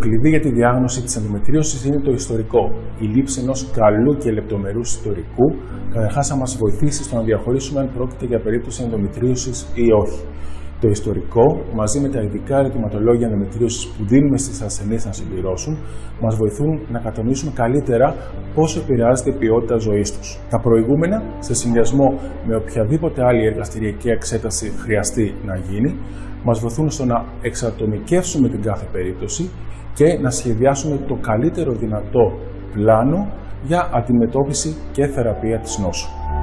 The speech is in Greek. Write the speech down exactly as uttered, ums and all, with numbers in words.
κλειδί για τη διάγνωση της ενδομετρίωσης είναι το ιστορικό. Η λήψη ενός καλού και λεπτομερούς ιστορικού καταρχάς θα μας βοηθήσει στο να διαχωρίσουμε αν πρόκειται για περίπτωση ενδομετρίωσης ή όχι. Το ιστορικό, μαζί με τα ειδικά ερωτηματολόγια ενδομετρίωσης που δίνουμε στις ασθενείς να συμπληρώσουν, μας βοηθούν να κατανοήσουμε καλύτερα πόσο επηρεάζεται η ποιότητα ζωής τους. Τα προηγούμενα, σε συνδυασμό με οποιαδήποτε άλλη εργαστηριακή εξέταση χρειαστεί να γίνει, μας βοηθούν στο να εξατομικεύσουμε την κάθε περίπτωση και να σχεδιάσουμε το καλύτερο δυνατό πλάνο για αντιμετώπιση και θεραπεία της νόσου.